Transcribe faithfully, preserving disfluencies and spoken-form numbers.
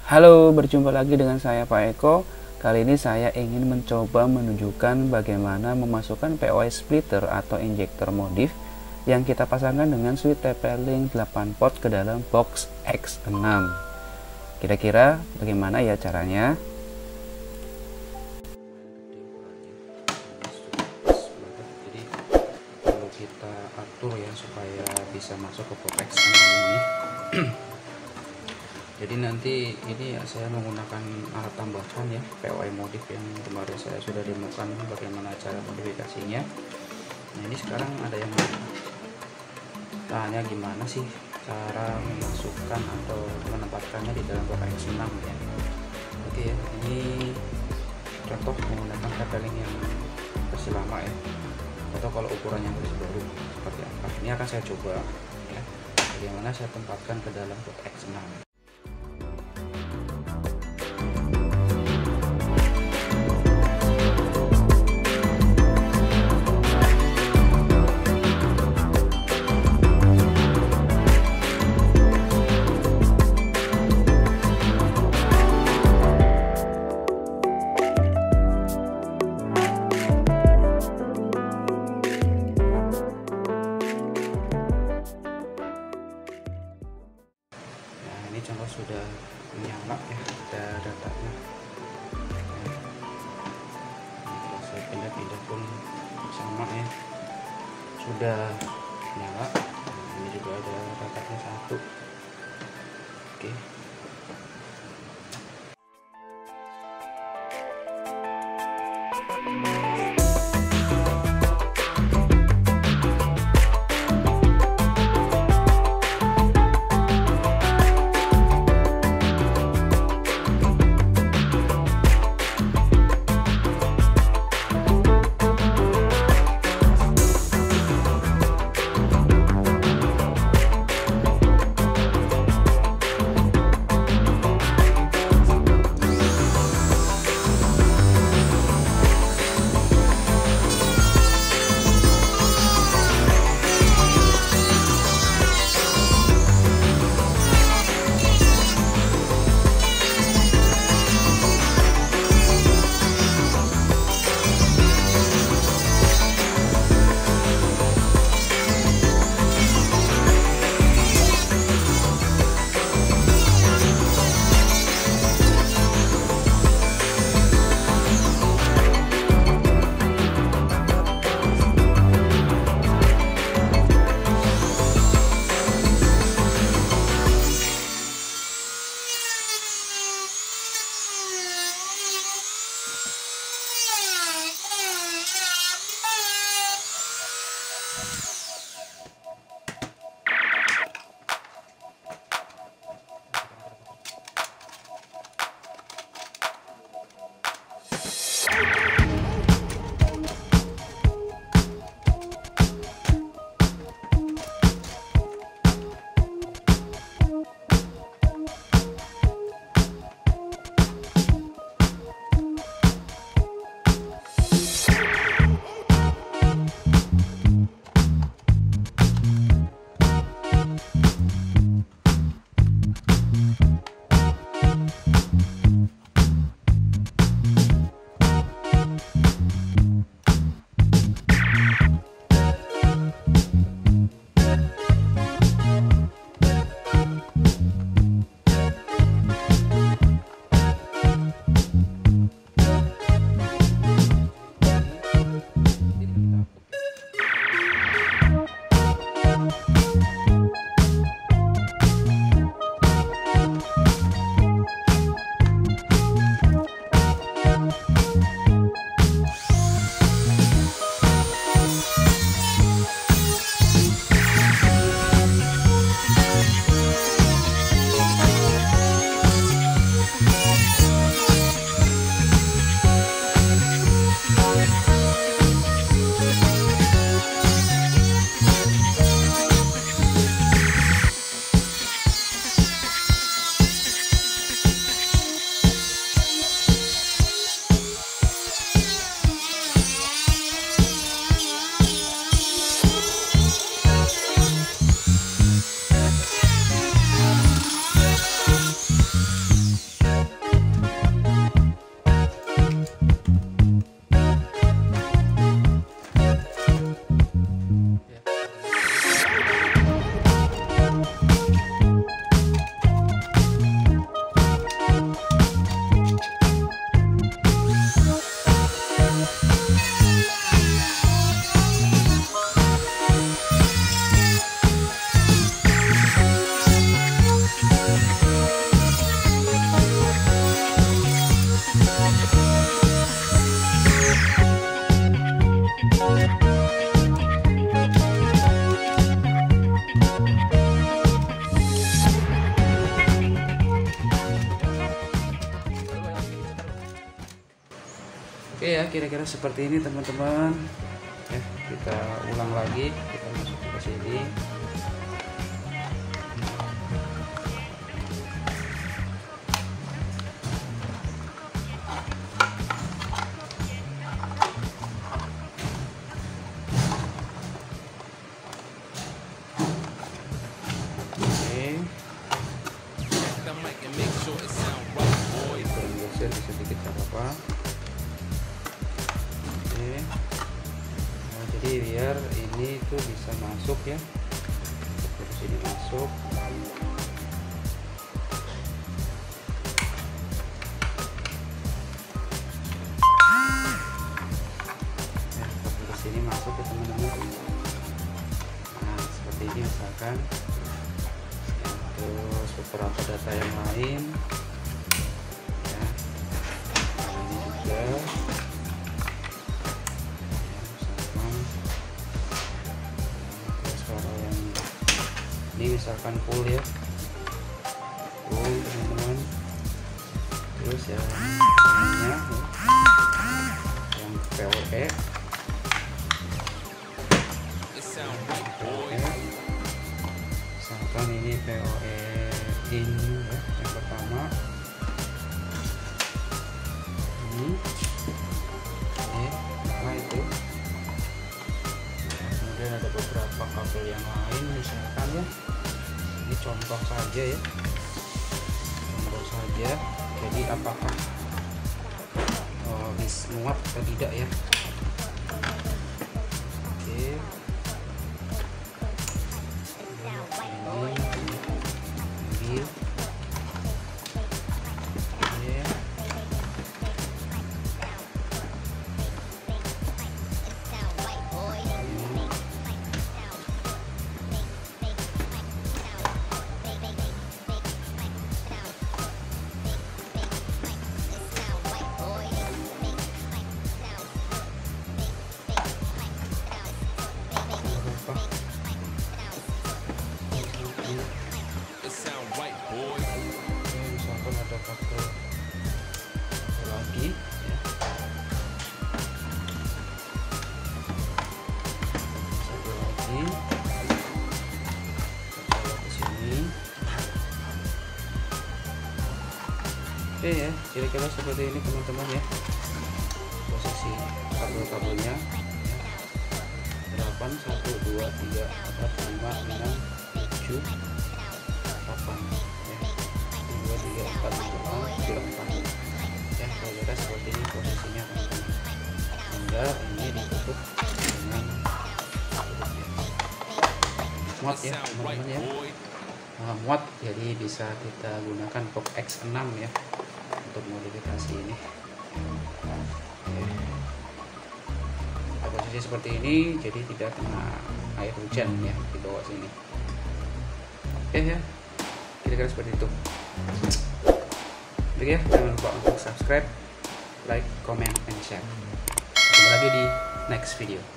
Halo, berjumpa lagi dengan saya Pak Eko. Kali ini saya ingin mencoba menunjukkan bagaimana memasukkan P O I splitter atau injektor modif yang kita pasangkan dengan switch T P-Link delapan port ke dalam box X enam. Kira-kira bagaimana ya caranya? Jadi perlu kita atur ya supaya bisa masuk ke box X enam ini. Jadi nanti ini ya saya menggunakan alat tambahan ya, P O I modif yang kemarin saya sudah demokan bagaimana cara modifikasinya. Nah ini sekarang ada yang tanya gimana sih cara memasukkan atau menempatkannya di dalam box X enam ya. Oke ya, ini contoh menggunakan T P-Link yang versi lama ya, atau kalau ukurannya versi baru seperti apa. Ini akan saya coba ya, bagaimana saya tempatkan ke dalam box X enam. Ini contoh sudah menyala ya, ada datanya. Nah, kalau saya pindah-pindah pun sama ya, sudah nyala. Nah, ini juga ada datanya satu. Oke. kira-kira seperti ini teman-teman ya. Kita ulang lagi, kita masuk ke sini. Sedikit apa-apa. Oke. Nah, jadi biar ini tuh bisa masuk ya. Terus ini masuk. Ya, ke sini masuk ya teman-teman. Nah, seperti ini misalkan. Ya, terus beberapa data yang lain. Ini misalkan full ya, full teman-teman. Terus yang lainnya ya, yang P O E, misalkan ini P O E in ya, yang pertama ini ya, nah itu. Kemudian ada beberapa kabel yang lain misalkan ya, ini contoh saja ya, contoh saja. Jadi apakah oh, bisa muat atau tidak ya. Oke, ini misalkan ada kabel lagi ya. Satu lagi kita ke sini. Oke ya, kira-kira seperti ini teman-teman ya, posisi kabel-kabelnya delapan, satu, dua, tiga, empat, lima, enam, tujuh, delapan ya, dua, tiga, empat, lima, delapan ya. Kira-kira seperti ini posisinya teman-teman. Hingga ini ditutup dengan muat ya teman-teman ya. Nah, muat, jadi bisa kita gunakan box X enam ya untuk modifikasi ini. Oke. Posisi seperti ini, jadi tidak kena air hujan ya di bawah sini. Oke ya, kira-kira seperti itu. Oke ya, jangan lupa untuk subscribe, like, comment, and share. Ketemu lagi di next video.